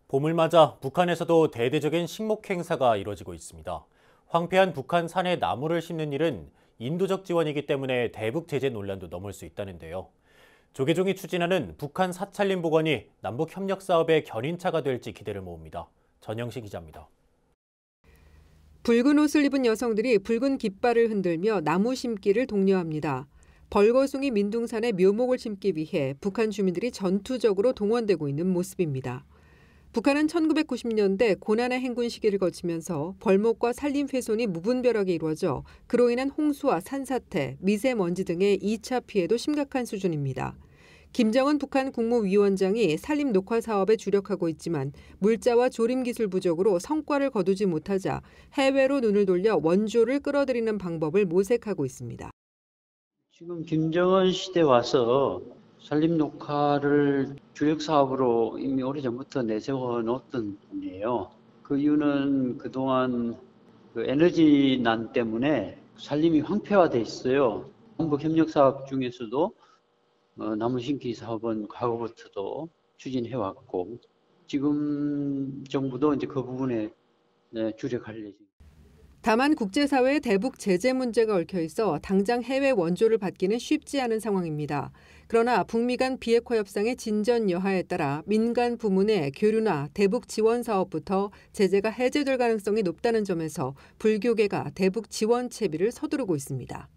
봄을 맞아 북한에서도 대대적인 식목 행사가 이뤄지고 있습니다. 황폐한 북한 산에 나무를 심는 일은 인도적 지원이기 때문에 대북 제재 논란도 넘을 수 있다는데요. 조계종이 추진하는 북한 사찰림 복원이 남북 협력 사업의 견인차가 될지 기대를 모읍니다. 전영식 기자입니다. 붉은 옷을 입은 여성들이 붉은 깃발을 흔들며 나무 심기를 독려합니다. 벌거숭이 민둥산에 묘목을 심기 위해 북한 주민들이 전투적으로 동원되고 있는 모습입니다. 북한은 1990년대 고난의 행군 시기를 거치면서 벌목과 산림 훼손이 무분별하게 이루어져 그로 인한 홍수와 산사태, 미세먼지 등의 2차 피해도 심각한 수준입니다. 김정은 북한 국무위원장이 산림 녹화 사업에 주력하고 있지만 물자와 조림 기술 부족으로 성과를 거두지 못하자 해외로 눈을 돌려 원조를 끌어들이는 방법을 모색하고 있습니다. 지금 김정은 시대 와서 산림 녹화를 주력 사업으로 이미 오래전부터 내세워 놓았던 분이에요. 그 이유는 그동안 에너지난 때문에 산림이 황폐화돼 있어요. 남북 협력 사업 중에서도 나무 심기 사업은 과거부터도 추진해 왔고 지금 정부도 이제 그 부분에 주력할 예정입니다. 다만 국제사회의 대북 제재 문제가 얽혀 있어 당장 해외 원조를 받기는 쉽지 않은 상황입니다. 그러나 북미 간 비핵화 협상의 진전 여하에 따라 민간 부문의 교류나 대북 지원 사업부터 제재가 해제될 가능성이 높다는 점에서 불교계가 대북 지원 채비를 서두르고 있습니다.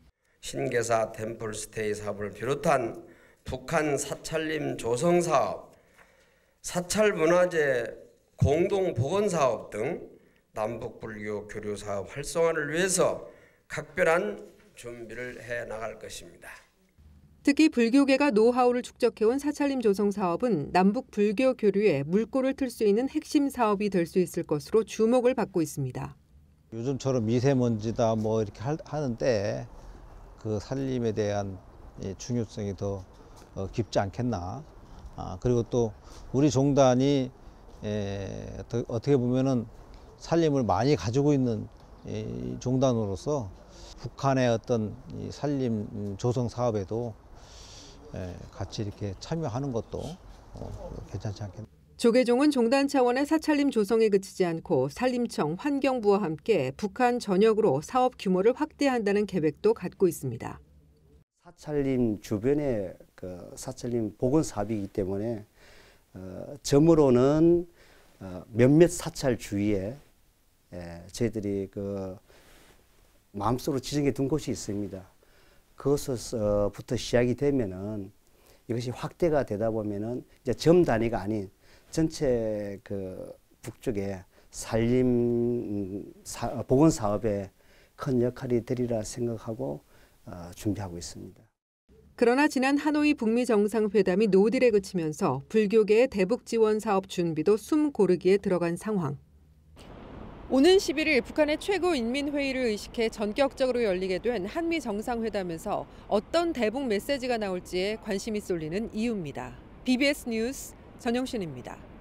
신계사 템플스테이 사업을 비롯한 북한 사찰림 조성 사업, 사찰 문화재 공동 복원 사업 등 남북 불교 교류 사업 활성화를 위해서 각별한 준비를 해 나갈 것입니다. 특히 불교계가 노하우를 축적해온 사찰림 조성 사업은 남북 불교 교류에 물꼬를 틀 수 있는 핵심 사업이 될 수 있을 것으로 주목을 받고 있습니다. 요즘처럼 미세먼지다 뭐 이렇게 하는데 그 산림에 대한 중요성이 더 깊지 않겠나. 그리고 또 우리 종단이 어떻게 보면은 산림을 많이 가지고 있는 종단으로서 북한의 어떤 산림 조성 사업에도 같이 이렇게 참여하는 것도 괜찮지 않겠나. 조계종은 종단 차원의 사찰림 조성에 그치지 않고 산림청, 환경부와 함께 북한 전역으로 사업 규모를 확대한다는 계획도 갖고 있습니다. 사찰림 주변에 사찰림 복원 사업이기 때문에 점으로는 몇몇 사찰 주위에 저희들이 마음속으로 지정해 둔 곳이 있습니다. 그것부터 시작이 되면은 이것이 확대가 되다 보면은 이제 점 단위가 아닌 전체 북쪽에 산림 복원 사업에 큰 역할이 되리라 생각하고 준비하고 있습니다. 그러나 지난 하노이 북미 정상회담이 노딜에 그치면서 불교계의 대북 지원 사업 준비도 숨 고르기에 들어간 상황. 오는 11일 북한의 최고인민회의를 의식해 전격적으로 열리게 된 한미 정상회담에서 어떤 대북 메시지가 나올지에 관심이 쏠리는 이유입니다. BBS 뉴스 전영신입니다.